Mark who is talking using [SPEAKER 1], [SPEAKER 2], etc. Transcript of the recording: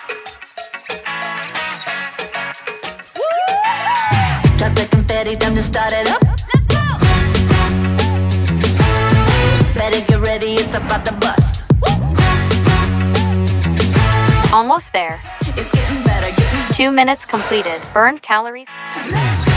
[SPEAKER 1] Drop the confetti, time to start it up. Let's go! Better get ready, it's about to bust.
[SPEAKER 2] Almost there.
[SPEAKER 1] It's getting better, getting
[SPEAKER 2] 2 minutes completed. Burned calories.
[SPEAKER 1] Let's go!